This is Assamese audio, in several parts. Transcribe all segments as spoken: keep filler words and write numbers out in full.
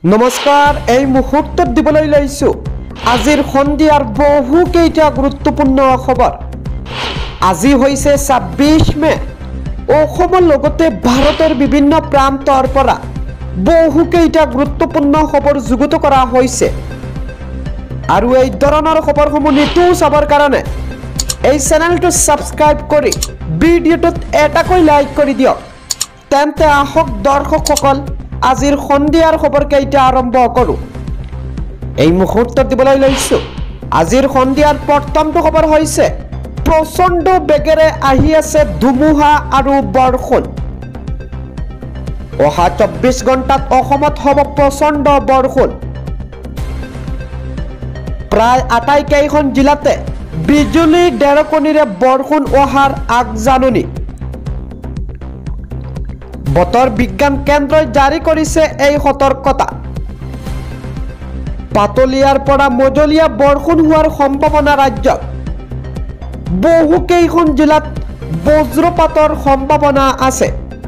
নমস্কাৰ এই মুহূৰ্তত দিবলৈ লৈছো আজিৰ সন্ধিয়াৰ বহু কেইটা গুৰুত্বপূৰ্ণ খবৰ। আজি হৈছে ছাব্বিছ মে। অসমৰ লগতে ভাৰতৰ বিভিন্ন প্ৰান্তৰ পৰা বহু কেইটা গুৰুত্বপূৰ্ণ খবৰ যুগুত কৰা হৈছে আৰু এই ধৰণৰ খবৰসমূহ নিতৌ চাবৰ কাৰণে এই চেনেলটো সাবস্ক্ৰাইব কৰি ভিডিঅ'টোত এটাকৈ লাইক কৰি দিয়ক। তেন্তে আহক দৰ্শকসকল আজিৰ সন্ধিয়াৰ খবৰ কেইটা আৰম্ভ কৰো। এই মুহূৰ্তত দিবলৈ লৈছো আজিৰ সন্ধিয়াৰ প্ৰথমটো খবৰ হৈছে প্ৰচণ্ড বেগেৰে আহি আছে ধুমুহা আৰু বৰষুণ। অহা চৌব্বিছ ঘণ্টাত অসমত হ'ব প্ৰচণ্ড বৰষুণ। প্ৰায় আটাইকেইখন জিলাতে বিজুলী ঢেৰেকণিৰে বৰষুণ অহাৰ আগজাননী। বতৰ বিজ্ঞান কেন্দ্ৰই জাৰি কৰিছে এই সতৰ্কতা। পাতলীয়াৰ পৰা মজলীয়া বৰষুণ হোৱাৰ সম্ভাৱনা ৰাজ্যত। বহু কেইখন জিলাত বজ্ৰপাতৰ সম্ভাৱনা আছে।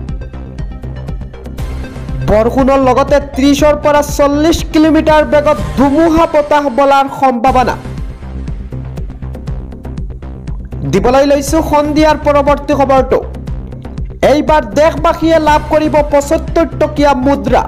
বৰষুণৰ লগতে ত্ৰিছৰ পৰা চল্লিছ কিলোমিটাৰ বেগত ধুমুহা বতাহ বলাৰ সম্ভাৱনা। দিবলৈ লৈছো সন্ধিয়াৰ পৰৱৰ্তী খবৰটো। এইবাৰ দেশবাসীয়ে লাভ কৰিব পঁচত্তৰ টকীয়া মুদ্ৰা।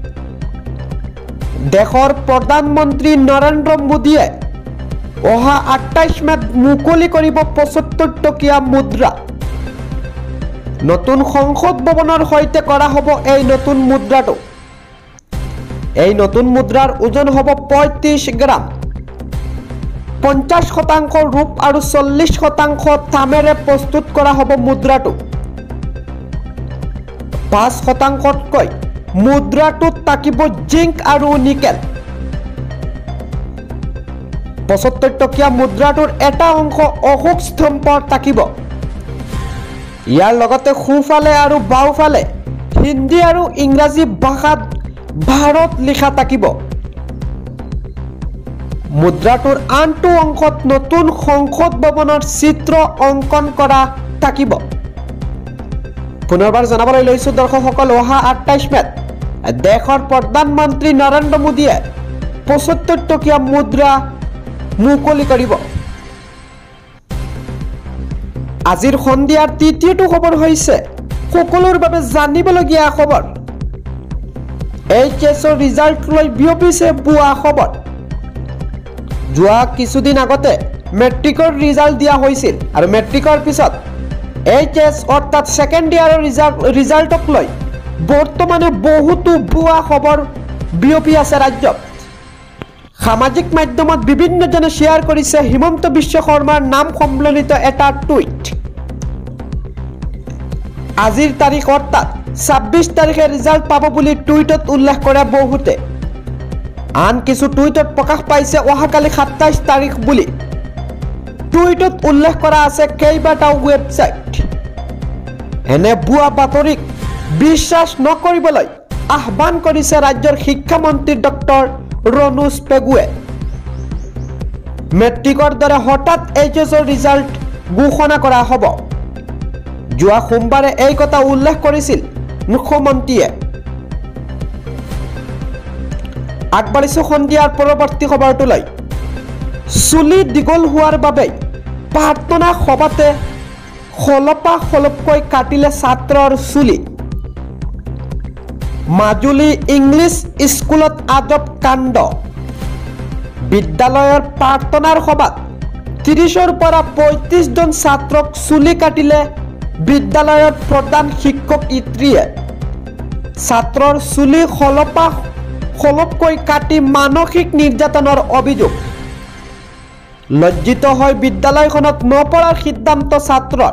দেশৰ প্ৰধানমন্ত্ৰী নৰেন্দ্ৰ মোদীয়ে অহা আঠাইছ মেত মুকলি কৰিব পঁচত্তৰ টকীয়া মুদ্ৰা। নতুন সংসদ ভৱনৰ সৈতে কৰা হ'ব এই নতুন মুদ্ৰাটো। এই নতুন মুদ্ৰাৰ ওজন হ'ব পঁয়ত্ৰিছ গ্ৰাম। পঞ্চাছ শতাংশ ৰূপ আৰু চল্লিছ শতাংশ তামেৰে প্ৰস্তুত কৰা হ'ব মুদ্ৰাটো। পাঁচ শতাংশতকৈ মুদ্ৰাটোত থাকিব জিংক আৰু নিকেল। পঁচত্তৰ টকীয়া মুদ্ৰাটোৰ এটা অংশ অশোক স্তম্ভৰ থাকিব। ইয়াৰ লগতে সোঁফালে আৰু বাওঁফালে হিন্দী আৰু ইংৰাজী ভাষাত ভাৰত লিখা থাকিব। মুদ্ৰাটোৰ আনটো অংশত নতুন সংসদ ভৱনৰ চিত্ৰ অংকন কৰা থাকিব। পুনৰবাৰ জনাবলৈ লৈছো দৰ্শকসকল, অহা আঠাইছ মেত দেশৰ প্ৰধানমন্ত্ৰী নৰেন্দ্ৰ মোদীয়ে পঁচত্তৰ টকীয়া মুদ্ৰা মুকলি কৰিব। আজিৰ সন্ধিয়াৰ তৃতীয়টো খবৰ হৈছে সকলোৰ বাবে জানিবলগীয়া খবৰ। এইচ এছৰ ৰিজাল্ট লৈ বিয়পিছে ভুৱা খবৰ। যোৱা কিছুদিন আগতে মেট্ৰিকৰ ৰিজাল্ট দিয়া হৈছিল আৰু মেট্ৰিকৰ পিছত এইচ এছ অৰ্থাৎ ছেকেণ্ড ইয়াৰৰ ৰিজাল্টক লৈ বৰ্তমানে বহুতো ভুৱা খবৰ বিয়পি আছে ৰাজ্যত। সামাজিক মাধ্যমত বিভিন্নজনে শ্বেয়াৰ কৰিছে হিমন্ত বিশ্ব শৰ্মাৰ নাম সম্বলিত এটা টুইট। আজিৰ তাৰিখ অৰ্থাৎ ছাব্বিছ তাৰিখে ৰিজাল্ট পাব বুলি টুইটত উল্লেখ কৰে বহুতে। আন কিছু টুইটত প্ৰকাশ পাইছে অহাকালি সাতাইছ তাৰিখ বুলি। টুইটত উল্লেখ কৰা আছে কেইবাটাও ৱেবছাইট। এনে ভুৱা বাতৰিক বিশ্বাস নকৰিবলৈ আহ্বান কৰিছে ৰাজ্যৰ শিক্ষামন্ত্ৰী ডক্টৰ ৰণোজ পেগুৱে। মেট্ৰিকৰ দৰে হঠাৎ এইচ এছৰ ৰিজাল্ট ঘোষণা কৰা হ'ব। যোৱা সোমবাৰে এই কথা উল্লেখ কৰিছিল মুখ্যমন্ত্ৰীয়ে। আগবাঢ়িছো সন্ধিয়াৰ পৰৱৰ্তী খবৰটোলৈ। চুলি দীঘল হোৱাৰ বাবে প্ৰাৰ্থনা সভাতে খলপা খলপকৈ কাটিলে ছাত্ৰৰ চুলি। মাজুলী ইংলিছ স্কুলত আজব কাণ্ড। বিদ্যালয়ৰ প্ৰাৰ্থনাৰ সভাত ত্ৰিছৰ পৰা পঁয়ত্ৰিছজন ছাত্ৰক চুলি কাটিলে বিদ্যালয়ৰ প্ৰধান শিক্ষক-ইত্ৰীয়ে। ছাত্ৰৰ চুলি খলপা খলপকৈ কাটি মানসিক নিৰ্যাতনৰ অভিযোগ। লজ্জিত হৈ বিদ্যালয়খনত নপঢ়াৰ সিদ্ধান্ত ছাত্ৰৰ।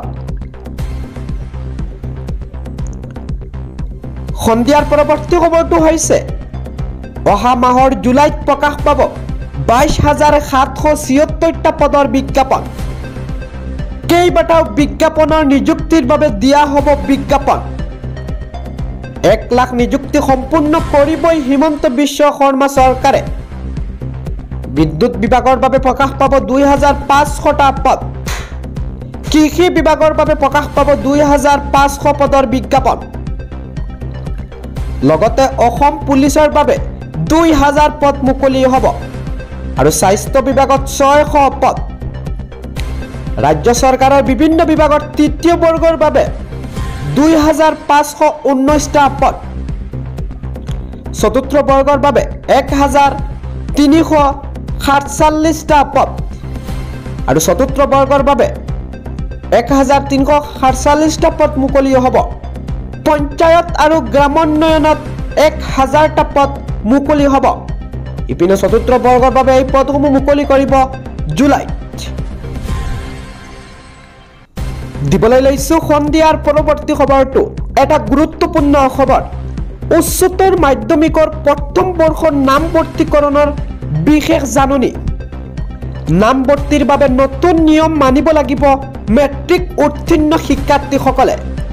সন্ধিয়াৰ পৰৱৰ্তী খবৰটো হৈছে অহা মাহৰ জুলাইত প্ৰকাশ পাব বাইছ হাজাৰ সাতশ ছিয়ত্তৰটা পদৰ বিজ্ঞাপন। কেইবাটাও বিজ্ঞাপনৰ নিযুক্তিৰ বাবে দিয়া হ'ব বিজ্ঞাপন। এক লাখ নিযুক্তি সম্পূৰ্ণ কৰিবই হিমন্ত বিশ্ব শৰ্মা চৰকাৰে। বিদ্যুৎ বিভাগৰ বাবে প্ৰকাশ পাব দুই হাজাৰ পাঁচশটা পদ। কৃষি বিভাগৰ বাবে প্ৰকাশ পাব দুই হাজাৰ পাঁচশ পদৰ বিজ্ঞাপন। লগতে অসম পুলিচৰ বাবে দুই হাজাৰ পদ মুকলি হ'ব আৰু স্বাস্থ্য বিভাগত ছয়শ পদ ৰাজ্য চৰকাৰৰ বিভিন্ন বিভাগৰ তৃতীয় বৰ্গৰ বাবে দুই হাজাৰ পাঁচশ ঊনৈছটা পদ চতুৰ্থ বৰ্গৰ বাবে এক হাজাৰ তিনিশ সাতচল্লিছটা পদ আৰু চতুৰ্থ বৰ্গৰ বাবে এক হাজাৰ তিনিশ সাতচল্লিছটা পদ মুকলি হ'ব পঞ্চায়ত আৰু গ্ৰামোন্নয়নত এক হাজাৰটা পদ মুকলি হ'ব ইপিনে চতুৰ্থ বৰ্গৰ বাবে এই পদসমূহ মুকলি কৰিব জুলাইত দিবলৈ লৈছো সন্ধিয়াৰ পৰৱৰ্তী খবৰটো এটা গুৰুত্বপূৰ্ণ খবৰ উচ্চতৰ মাধ্যমিকৰ প্ৰথম বৰ্ষৰ নামভৰ্তিকৰণৰ বিশেষ জাননী নামভৰ্তিৰ বাবে নতুন নিয়ম মানিব লাগিব মেট্ৰিক উত্তীৰ্ণ শিক্ষাৰ্থীসকলে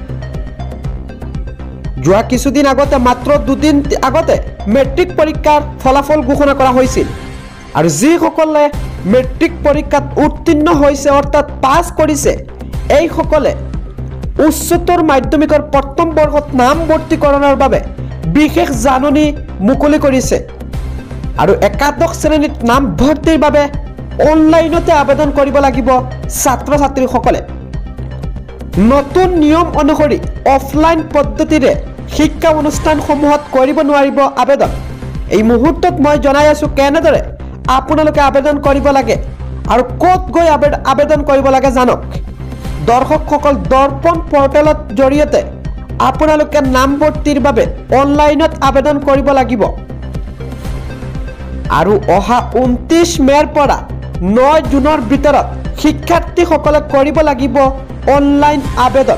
যোৱা কিছুদিন আগতে মাত্ৰ দুদিন আগতে মেট্ৰিক পৰীক্ষাৰ ফলাফল ঘোষণা কৰা হৈছিল আৰু যিসকলে মেট্ৰিক পৰীক্ষাত উত্তীৰ্ণ হৈছে অৰ্থাৎ পাছ কৰিছে এই সকলে উচ্চতৰ মাধ্যমিকৰ প্ৰথম বৰ্ষত নামভৰ্তিকৰণৰ বাবে বিশেষ জাননী মুকলি কৰিছে আৰু একাদশ শ্ৰেণীত নামভৰ্তিৰ বাবে অনলাইনতে আবেদন কৰিব লাগিব ছাত্ৰ ছাত্ৰীসকলে নতুন নিয়ম অনুসৰি অফলাইন পদ্ধতিৰে শিক্ষা অনুষ্ঠানসমূহত কৰিব নোৱাৰিব আবেদন এই মুহূৰ্তত মই জনাই আছো কেনেদৰে আপোনালোকে আবেদন কৰিব লাগে আৰু ক'ত গৈ আবেদন কৰিব লাগে জানক দৰ্শকসকল দৰ্পণ পৰ্টেলৰ জৰিয়তে আপোনালোকে নামভৰ্তিৰ বাবে অনলাইনত আবেদন কৰিব লাগিব আৰু অহা ঊনত্ৰিছ মে'ৰ পৰা ন জুনৰ ভিতৰত শিক্ষাৰ্থীসকলে কৰিব লাগিব অনলাইন আবেদন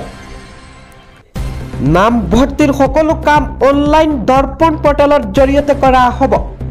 নামভৰ্তিৰ সকলো কাম অনলাইন দৰ্পণ পৰ্টেলৰ জৰিয়তে কৰা হ'ব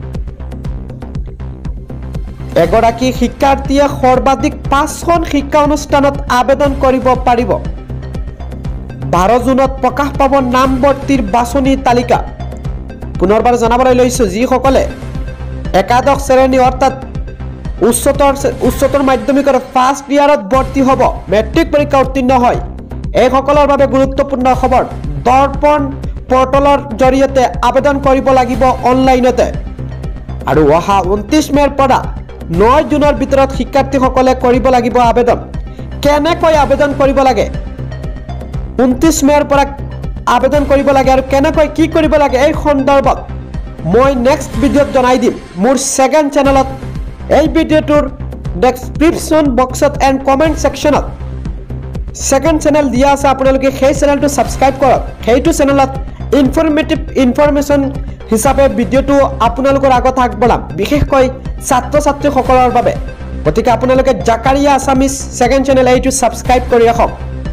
এগৰাকী শিক্ষাৰ্থীয়ে সৰ্বাধিক পাঁচখন শিক্ষা অনুষ্ঠানত আবেদন কৰিব পাৰিব বাৰ জুনত প্ৰকাশ পাব নামভৰ্তিৰ বাছনি তালিকা পুনৰবাৰ জনাবলৈ লৈছো যিসকলে একাদশ শ্ৰেণী অৰ্থাৎ উচ্চতৰ উচ্চতৰ মাধ্যমিকৰ ফাৰ্ষ্ট ইয়াৰত ভৰ্তি হ'ব মেট্ৰিক পৰীক্ষা উত্তীৰ্ণ হয় এই সকলৰ বাবে গুৰুত্বপূৰ্ণ খবৰ দৰ্পণ পৰ্টেলৰ জৰিয়তে আবেদন কৰিব লাগিব অনলাইনতে আৰু অহা ঊনত্ৰিছ মে'ৰ পৰা ন জুনৰ ভিতৰত শিক্ষাৰ্থীসকলে কৰিব লাগিব আবেদন কেনেকৈ আবেদন কৰিব লাগে ঊনত্ৰিছ মে'ৰ পৰা আবেদন কৰিব লাগে আৰু কেনেকৈ কি কৰিব লাগে এই সন্দৰ্ভত মই নেক্সট ভিডিঅ'ত জনাই দিম মোৰ ছেকেণ্ড চেনেলত এই ভিডিঅ'টোৰ ডেছক্ৰিপশ্যন বক্সত এণ্ড কমেণ্ট ছেকশ্যনত ছেকেণ্ড চেনেল দিয়া আছে আপোনালোকে সেই চেনেলটো ছাবস্ক্ৰাইব কৰক সেইটো চেনেলত ইনফৰ্মেটিভ ইনফৰ্মেশ্যন হিচাপে ভিডিঅ'টো আপোনালোকৰ আগত আগবঢ়াম বিশেষকৈ ছাত্ৰ ছাত্ৰীসকলৰ বাবে গতিকে আপোনালোকে জাকাৰিয়া আছামিজ ছেকেণ্ড চেনেল এইটো ছাবস্ক্ৰাইব কৰি ৰাখক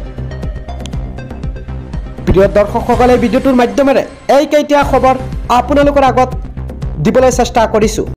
প্ৰিয় দৰ্শকসকলে ভিডিঅ'টোৰ মাধ্যমেৰে এইকেইটা খবৰ আপোনালোকৰ আগত দিবলৈ চেষ্টা কৰিছোঁ।